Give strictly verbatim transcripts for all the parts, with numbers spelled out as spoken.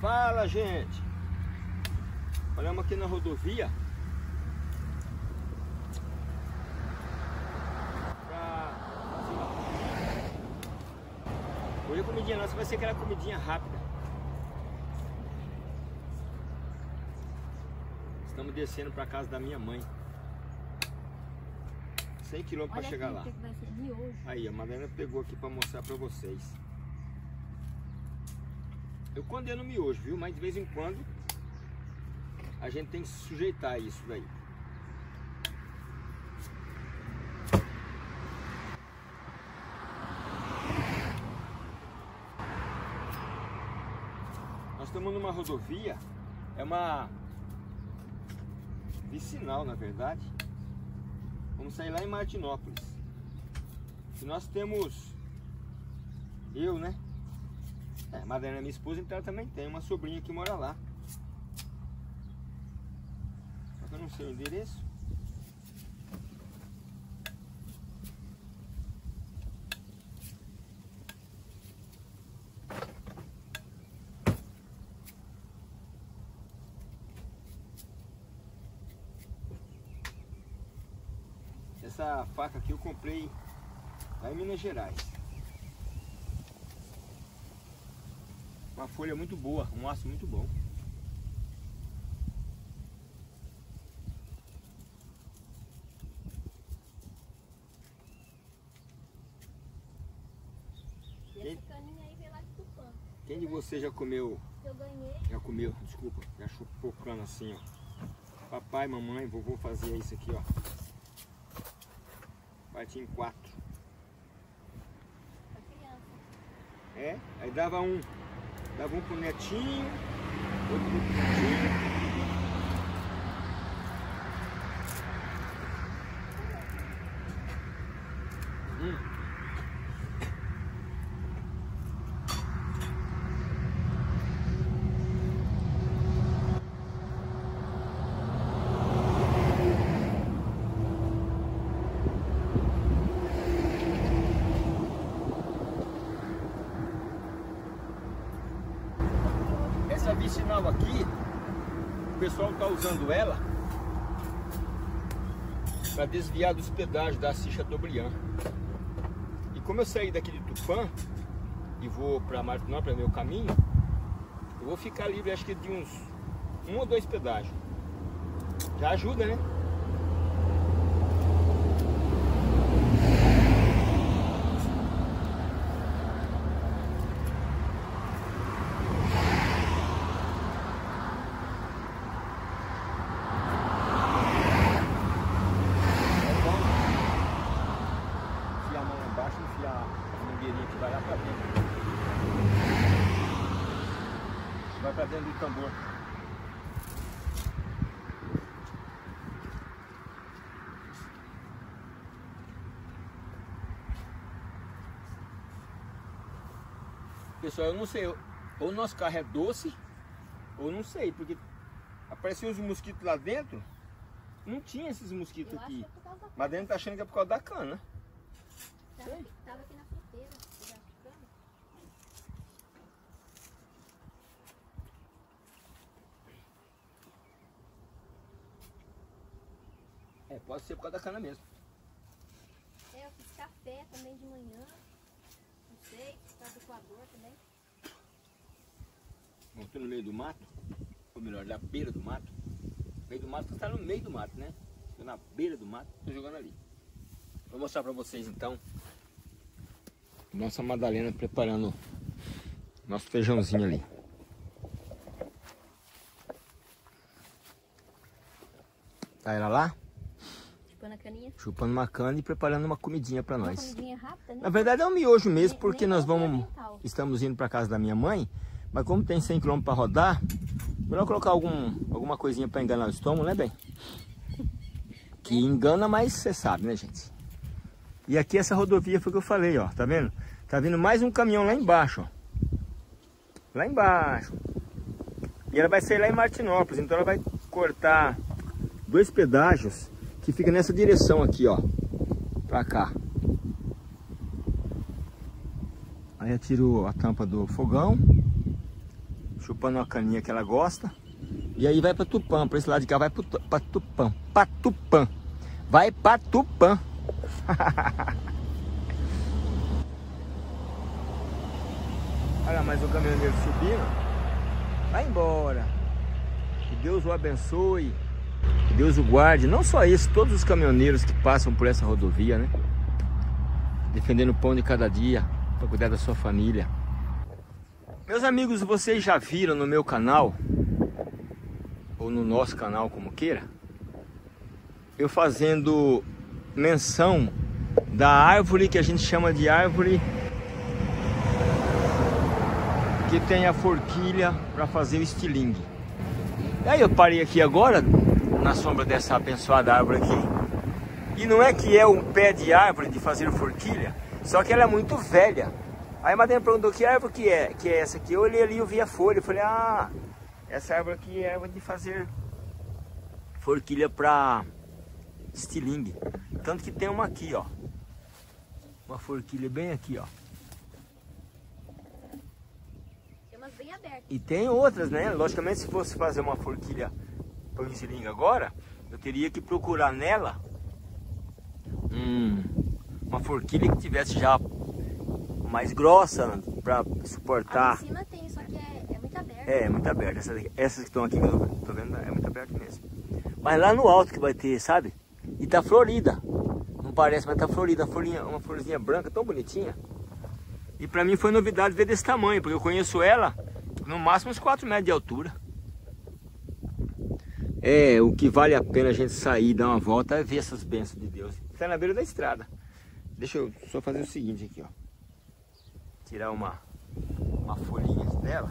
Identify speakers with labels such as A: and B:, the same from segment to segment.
A: Fala, gente! Olhamos aqui na rodovia pra fazer uma comidinha. Hoje a comidinha nossa vai ser aquela comidinha rápida. Estamos descendo para casa da minha mãe. cem quilômetros para chegar lá.
B: Que vai ser miojo.
A: Aí, a Madalena pegou aqui para mostrar para vocês. Eu condeno miojo, viu? Mas de vez em quando a gente tem que se sujeitar a isso daí. Nós estamos numa rodovia, é uma vicinal na verdade. Vamos sair lá em Martinópolis. E nós temos, eu, né? É, a Madalena é minha esposa, então ela também tem uma sobrinha que mora lá. Só que eu não sei o endereço. Essa faca aqui eu comprei lá em Minas Gerais. Uma folha muito boa, um aço muito bom.
B: E
A: Quem,
B: essa caninha aí veio lá de Tupã.
A: quem de vocês já comeu,
B: Eu ganhei.
A: já comeu, desculpa, já chupou cana assim, ó. Papai, mamãe, vovô fazia isso aqui, ó. Partia em quatro.
B: Pra criança.
A: É, aí dava um, dava um pro netinho, outro pro netinho. Hum. Essa vicinal aqui, o pessoal está usando ela para desviar dos pedágios da Assis Chateaubriand. E como eu saí daqui de Tupã e vou para Martinópolis, meu caminho, eu vou ficar livre acho que de uns um ou dois pedágios. Já ajuda, né? Vai pra dentro do tambor. Pessoal, eu não sei, ou o nosso carro é doce, ou não sei, porque apareciam os mosquitos lá dentro, não tinha esses mosquitos
B: Eu
A: aqui.
B: acho que é por causa da
A: Mas dentro tá achando que é por causa da cana.
B: Tava aqui, tava aqui na fruteira. Já ficando.
A: É, pode ser por causa da cana mesmo.
B: É, eu fiz café também de manhã. Não sei, por causa do coador também.
A: Estou no meio do mato, ou melhor, na beira do mato. No meio do mato, você tá no meio do mato, né? Estou na beira do mato, estou jogando ali. Vou mostrar para vocês então. Nossa Madalena preparando nosso feijãozinho ali. Tá ela lá?
B: Chupando a caninha.
A: Chupando uma cana e preparando uma comidinha para
B: Uma
A: nós.
B: comidinha rápida, né?
A: Na verdade é um miojo mesmo,
B: Nem-
A: porque
B: nem
A: nós
B: tão
A: vamos,
B: ornamental.
A: estamos indo para casa da minha mãe, mas como tem cem quilômetros para rodar, melhor colocar algum, alguma coisinha para enganar o estômago, né, bem? Que engana, mas você sabe, né, gente? E aqui essa rodovia foi o que eu falei, ó, tá vendo? Tá vindo mais um caminhão lá embaixo, ó. Lá embaixo. E ela vai sair lá em Martinópolis, então ela vai cortar dois pedágios que fica nessa direção aqui, ó, pra cá. Aí eu tiro a tampa do fogão, chupando uma caninha que ela gosta. E aí vai para Tupã, para esse lado de cá vai para Tupã, para Tupã. Vai para Tupã. Olha mais um caminhoneiro subindo. Vai embora. Que Deus o abençoe. Que Deus o guarde. Não só esse, todos os caminhoneiros que passam por essa rodovia, né? Defendendo o pão de cada dia, para cuidar da sua família. Meus amigos, vocês já viram no meu canal, ou no nosso canal, como queira, eu fazendo menção da árvore que a gente chama de árvore que tem a forquilha para fazer o estilingue. E aí eu parei aqui agora, na sombra dessa abençoada árvore aqui. E não é que é um pé de árvore de fazer forquilha, só que ela é muito velha. Aí a madrinha perguntou que árvore que é, que é essa aqui. Eu olhei ali e eu vi a folha. Eu falei, ah, essa árvore aqui é árvore de fazer forquilha para estilingue. Tanto que tem uma aqui, ó. Uma forquilha bem aqui, ó.
B: Tem umas bem abertas.
A: E tem outras, né? Logicamente, se fosse fazer uma forquilha para o estilingue agora, eu teria que procurar nela hum, uma forquilha que tivesse já mais grossa para suportar.
B: Aqui em cima tem, só que é, é muito aberta.
A: É, é muito aberta. Essas, essas que estão aqui, que eu tô vendo, é muito aberto mesmo. Mas lá no alto que vai ter, sabe? E tá florida. Não parece, mas tá florida. Uma folhinha, uma florzinha branca tão bonitinha. E pra mim foi novidade ver desse tamanho, porque eu conheço ela no máximo uns quatro metros de altura. É, o que vale a pena a gente sair e dar uma volta é ver essas bênçãos de Deus. Está na beira da estrada. Deixa eu só fazer o seguinte aqui, ó. Tirar uma, uma folhinha dela.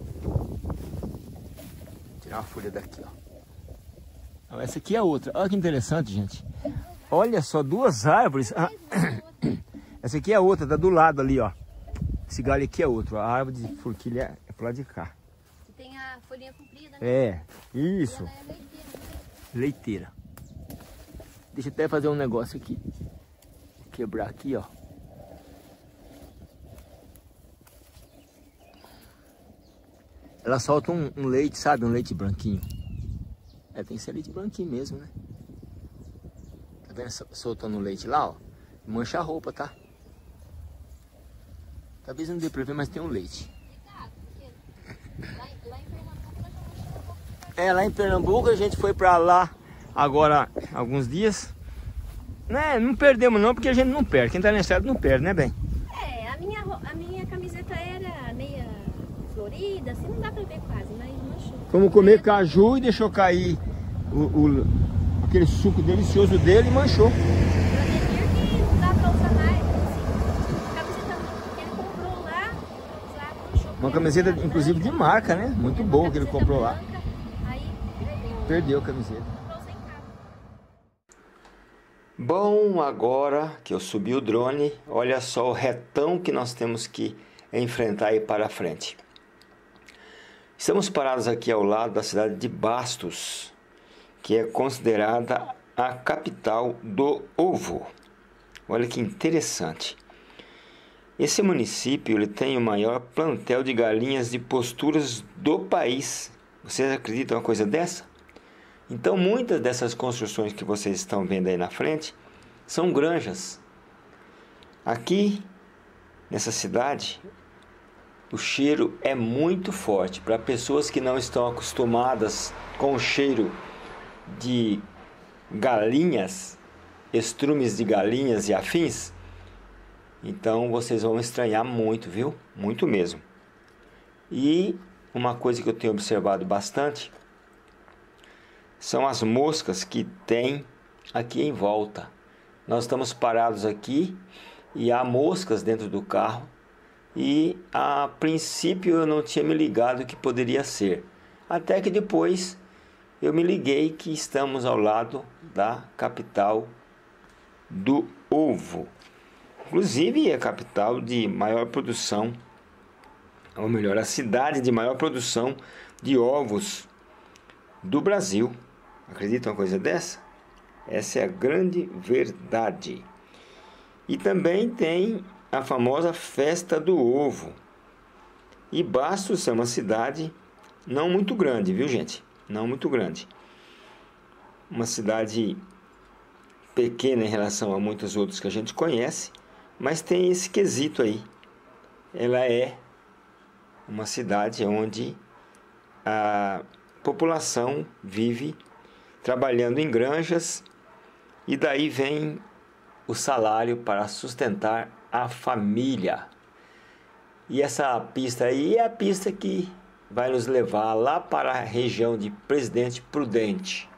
A: Tirar uma folha daqui, ó. Essa aqui é a outra. Olha que interessante, gente. Olha só, duas árvores. Ah, essa aqui é a outra, tá do lado ali, ó. Esse galho aqui é outro. A árvore de forquilha é pro lado de cá.
B: Que tem a folhinha comprida, né?
A: É, isso.
B: E ela é leiteira, né?
A: Leiteira. Deixa eu até fazer um negócio aqui. Quebrar aqui, ó. Ela solta um, um leite, sabe? Um leite branquinho. É, tem que ser leite branquinho mesmo, né? Tá vendo? Soltando o leite lá, ó. Mancha a roupa, tá? Talvez não dê pra ver, mas tem um leite. É, lá em Pernambuco a gente foi pra lá agora alguns dias. Né? Não perdemos não, porque a gente não perde. Quem tá na estrada não perde, né, bem?
B: É, a minha, a minha camiseta era meia florida, assim não dá pra ver quase, mas manchou.
A: Fomos comer caju e deixou cair o, o, aquele suco delicioso dele e manchou.
B: Que não dá pra usar mais, assim, a camiseta que ele comprou lá, usar, manchou.
A: Uma camiseta, inclusive, de marca, né? Muito boa que ele comprou lá.
B: Aí perdeu.
A: Perdeu a camiseta.
B: Comprou sem cabo.
A: Bom, agora que eu subi o drone, olha só o retão que nós temos que enfrentar aí para frente. Estamos parados aqui ao lado da cidade de Bastos, que é considerada a capital do ovo. Olha que interessante. Esse município ele tem o maior plantel de galinhas de posturas do país. Vocês acreditam uma coisa dessa? Então muitas dessas construções que vocês estão vendo aí na frente são granjas. Aqui nessa cidade o cheiro é muito forte. Para pessoas que não estão acostumadas com o cheiro de galinhas, estrumes de galinhas e afins, então vocês vão estranhar muito, viu? Muito mesmo. E uma coisa que eu tenho observado bastante são as moscas que tem aqui em volta. Nós estamos parados aqui e há moscas dentro do carro. E a princípio eu não tinha me ligado que poderia ser. Até que depois eu me liguei que estamos ao lado da capital do ovo. Inclusive é a capital de maior produção, ou melhor, a cidade de maior produção de ovos do Brasil. Acredita uma coisa dessa? Essa é a grande verdade. E também tem a famosa festa do ovo. E Bastos é uma cidade não muito grande, viu, gente? Não muito grande. Uma cidade pequena em relação a muitas outras que a gente conhece, mas tem esse quesito aí. Ela é uma cidade onde a população vive trabalhando em granjas e daí vem o salário para sustentar a família. E essa pista aí é a pista que vai nos levar lá para a região de Presidente Prudente.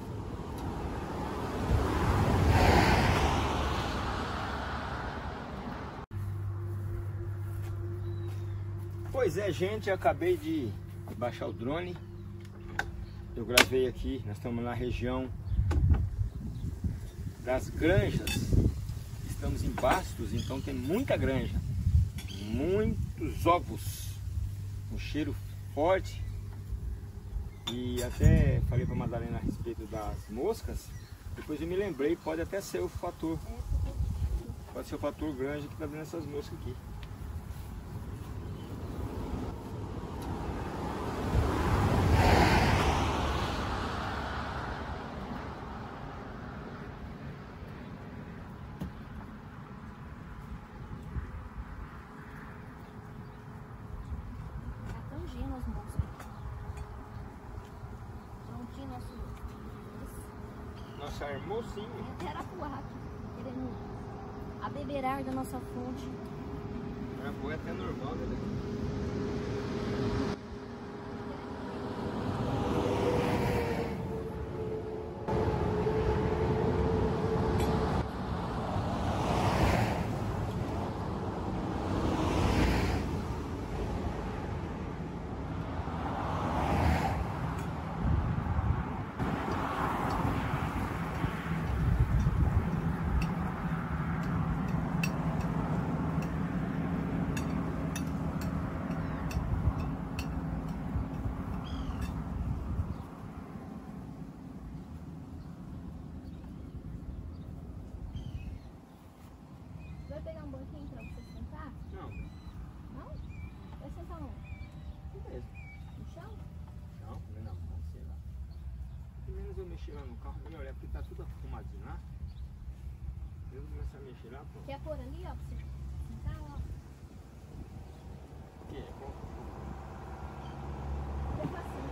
A: Pois é, gente, eu acabei de baixar o drone. Eu gravei aqui, nós estamos na região das granjas. Estamos em Bastos, então tem muita granja, muitos ovos, um cheiro forte. E até falei para a Madalena a respeito das moscas. Depois eu me lembrei, pode até ser o fator, pode ser o fator grande que está dando essas moscas aqui. Nossa hermosinha.
B: É Arapuá, querendo abeberar da nossa fonte.
A: Arapuá é até normal, né?
B: Vai pegar um banquinho pra você sentar?
A: Não.
B: Não? Vai sentar onde?
A: Beleza.
B: No chão?
A: Não, não, não, sei lá. Pelo menos eu mexi lá no carro, melhor é porque tá tudo arrumadinho lá. Eu vou começar a mexer lá, pô.
B: Quer pôr ali, ó, pra você sentar, ó?
A: O que é bom?
B: É facinho.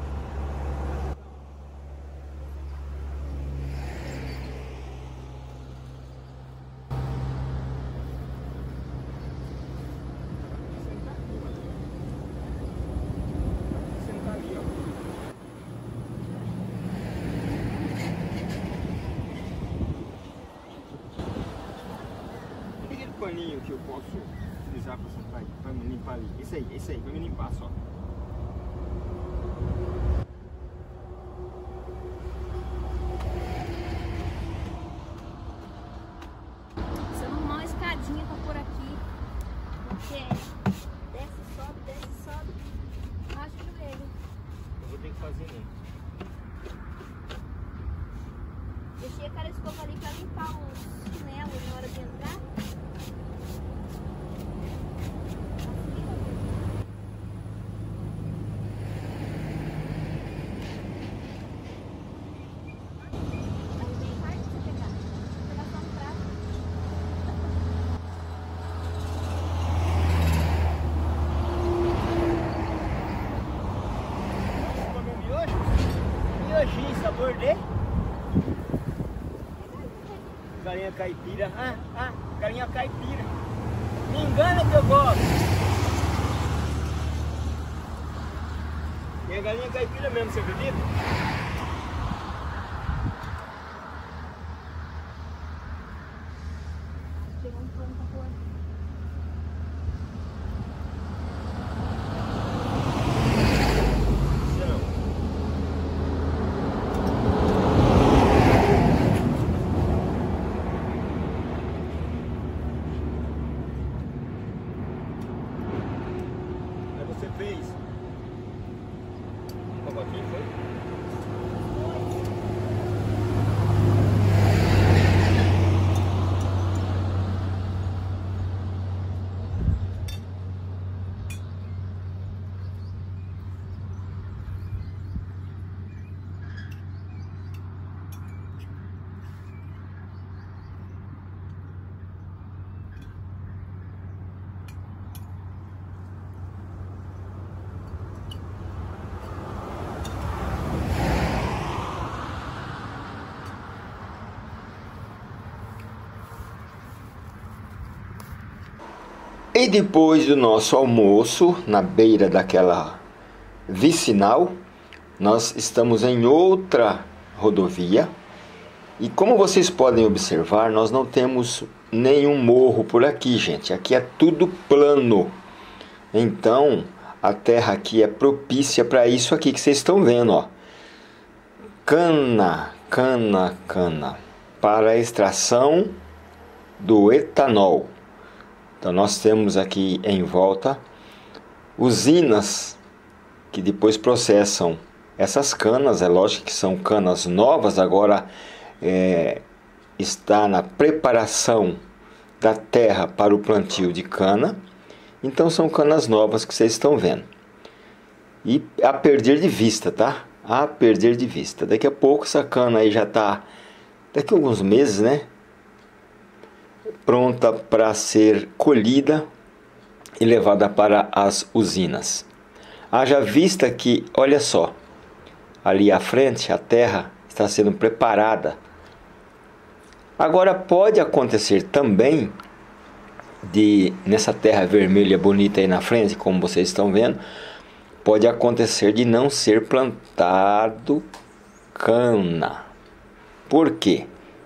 A: Paninho que eu posso utilizar para sentar aí, para me limpar ali. Isso aí, isso aí, para me limpar só.
B: Você não arrumar uma escadinha pra pôr aqui, porque desce, sobe, desce, sobe, racha o joelho.
A: Eu vou ter que fazer mesmo.
B: Deixei a cara escova ali pra limpar os chinelos na hora de entrar.
A: Sabor de galinha caipira. Ah, ah, galinha caipira. Me engana que eu gosto. É galinha caipira mesmo, você acredita?
B: Pegou um pano pra pôr.
A: Fez um pacotinho, foi? E depois do nosso almoço, na beira daquela vicinal, nós estamos em outra rodovia. E como vocês podem observar, nós não temos nenhum morro por aqui, gente. Aqui é tudo plano. Então, a terra aqui é propícia para isso aqui que vocês estão vendo, ó. Cana, cana, cana. Para a extração do etanol. Então, nós temos aqui em volta usinas que depois processam essas canas. É lógico que são canas novas, agora é, está na preparação da terra para o plantio de cana. Então são canas novas que vocês estão vendo. E a perder de vista, tá? A perder de vista. Daqui a pouco essa cana aí já está, daqui a alguns meses, né? Pronta para ser colhida e levada para as usinas. Haja vista que, olha só, ali à frente a terra está sendo preparada. Agora pode acontecer também de nessa terra vermelha bonita aí na frente, como vocês estão vendo, pode acontecer de não ser plantado cana. Por quê?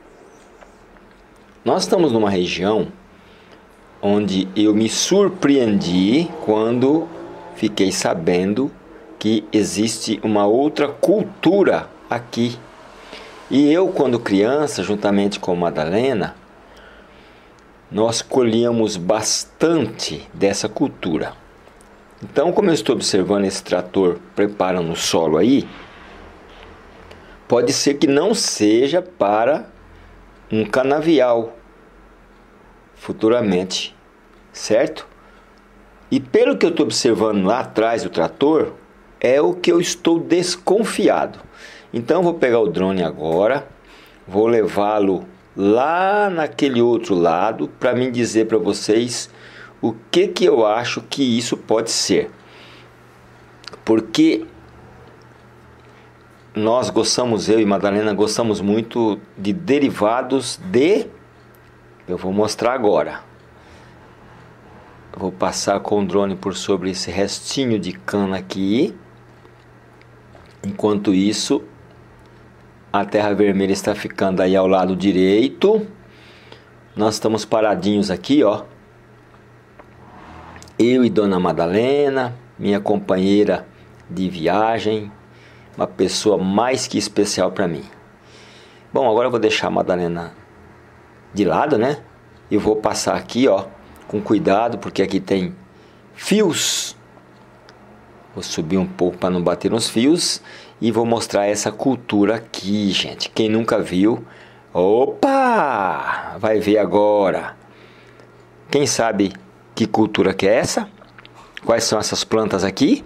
A: Nós estamos numa região onde eu me surpreendi quando fiquei sabendo que existe uma outra cultura aqui. E eu, quando criança, juntamente com Madalena, nós colhíamos bastante dessa cultura. Então, como eu estou observando esse trator preparando o solo aí, pode ser que não seja para um canavial futuramente, certo? E pelo que eu estou observando lá atrás do trator, é o que eu estou desconfiado. Então eu vou pegar o drone agora, vou levá-lo lá naquele outro lado para mim dizer para vocês o que que eu acho que isso pode ser. Porque nós gostamos, eu e Madalena gostamos muito de derivados de... Eu vou mostrar agora. Vou passar com o drone por sobre esse restinho de cana aqui. Enquanto isso, a terra vermelha está ficando aí ao lado direito. Nós estamos paradinhos aqui, ó. Eu e Dona Madalena, minha companheira de viagem, uma pessoa mais que especial para mim. Bom, agora eu vou deixar a Madalena de lado, né? E vou passar aqui, ó, com cuidado, porque aqui tem fios. Vou subir um pouco para não bater nos fios e vou mostrar essa cultura aqui, gente. Quem nunca viu, opa, vai ver agora. Quem sabe que cultura que é essa? Quais são essas plantas aqui?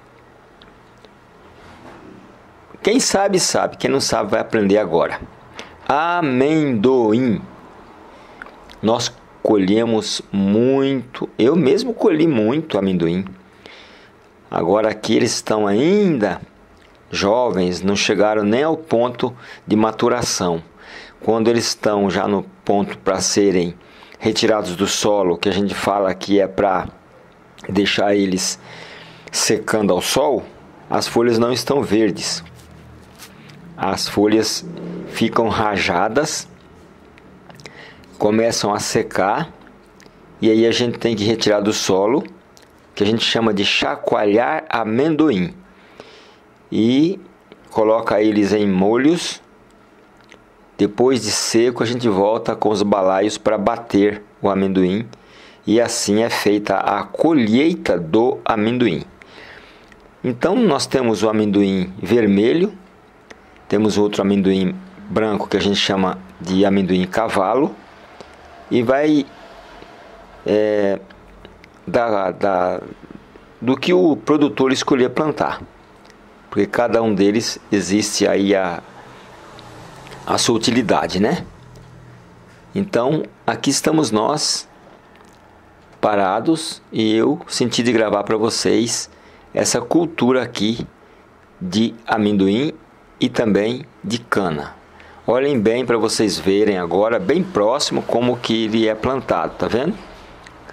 A: Quem sabe, sabe. Quem não sabe, vai aprender agora. Amendoim. Nós colhemos muito. Eu mesmo colhi muito amendoim. Agora aqui eles estão ainda jovens, não chegaram nem ao ponto de maturação. Quando eles estão já no ponto para serem retirados do solo, que a gente fala que é para deixar eles secando ao sol, as folhas não estão verdes. As folhas ficam rajadas, começam a secar, e aí a gente tem que retirar do solo, que a gente chama de chacoalhar amendoim, e coloca eles em molhos. Depois de seco, a gente volta com os balaios para bater o amendoim, e assim é feita a colheita do amendoim. Então nós temos o amendoim vermelho, temos outro amendoim branco que a gente chama de amendoim cavalo, e vai é, da, da, do que o produtor escolher plantar, porque cada um deles existe aí a, a sua utilidade, né? Então aqui estamos nós parados, e eu senti de gravar para vocês essa cultura aqui de amendoim e também de cana. Olhem bem para vocês verem agora, bem próximo, como que ele é plantado, tá vendo?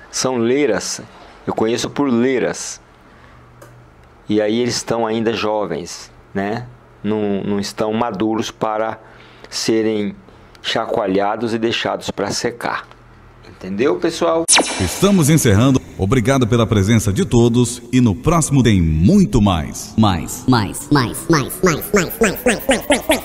A: São leiras, eu conheço por leiras. E aí eles estão ainda jovens, né? Não, não estão maduros para serem chacoalhados e deixados para secar. Entendeu, pessoal?
C: Estamos encerrando. Obrigado pela presença de todos e no próximo tem muito mais.
D: Mais, mais, mais, mais, mais, mais, mais, mais, mais, mais.